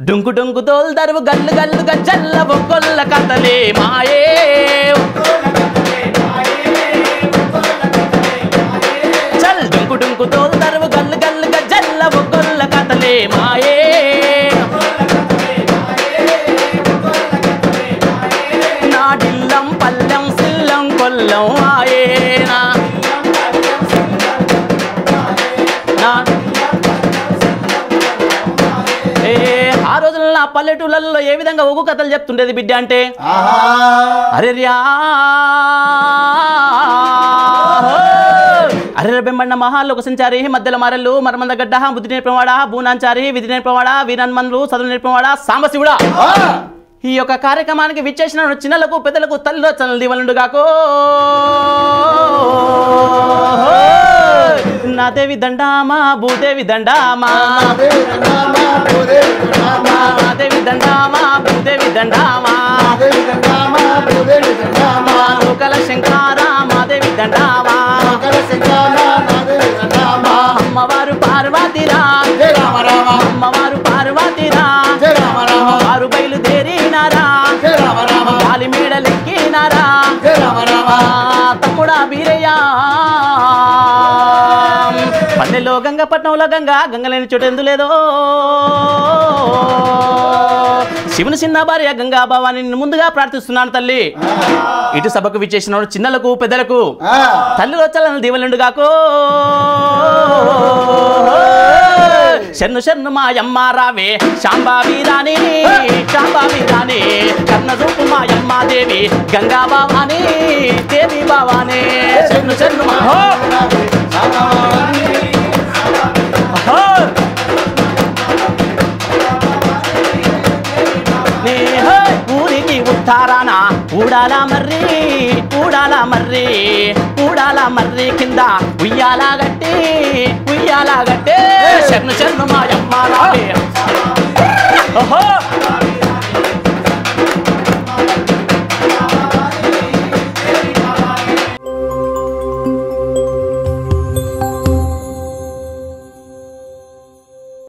డుంకు డుంకు దోల్ దరువు గల్లు గల్లు గజ్జల్ల బొగ్గొల్ల కథలే మాయే చల్ డుంకు డుంకు దోల్ దరువు గల్లు గల్లు గజ్జల్ల బొగ్గొల్ల కథలే మాయే నాడిల్లం పల్లెం సిల్లం కొల్లం ఆయేనా ఆ రోజుల్లో ఆ పల్లెటూళ్ళల్లో ఏ విధంగా ఒగ్గు కథలు చెప్తుండేది బిడ్డ అంటే అరే అరే బెంబಣ್ಣ మహాలోక సంచారి మధ్యల మారల్లు మరమంద గడ్డ బుద్ధి నేర్పవాడా బూనాంచారి విధి నేర్పవాడా వీరన్మన్లు చదువు నేర్పవాడా సాంబశివుడా ఈ యొక్క కార్యక్రమానికి విచ్చేసిన చిన్నలకు పెద్దలకు తల్లిలో చల్ల దీవెనలుగాకో నా దేవి దండామా భూదేవి దండామా దేవి దండామా భూదేవి దండామా లోకల శంకారా మాదేవి దండామా అమ్మవారు పార్వతిరా అమ్మవారు పార్వతిరా వారు బయలుదేరినారా గాలి మేడలెక్కినారా తమ్ముడా బీరయ్యా పల్లెలో గంగ పట్నంలో గంగ గంగలేని చోటు ఎందు లేదో శివుని చిన్న భార్య గంగా భవాని ముందుగా ప్రార్థిస్తున్నాను తల్లి ఇటు సభకు విచ్చేసిన చిన్నలకు పెద్దలకు తల్లిలో చల్లని దీవెనలుగాకో శర్ను శర్ను మాయమ్మ రావే శాంబావి రాణి కర్ణ రూపు మాయమ్మ దేవి గంగా భవాని దేవి భవాని శర్ను శర్ను ఊరికి ఉత్తారాన ఊడాల మర్రి కింద ఉయ్యాల గట్టే శర్ను శర్ను మాయమ్మ రావే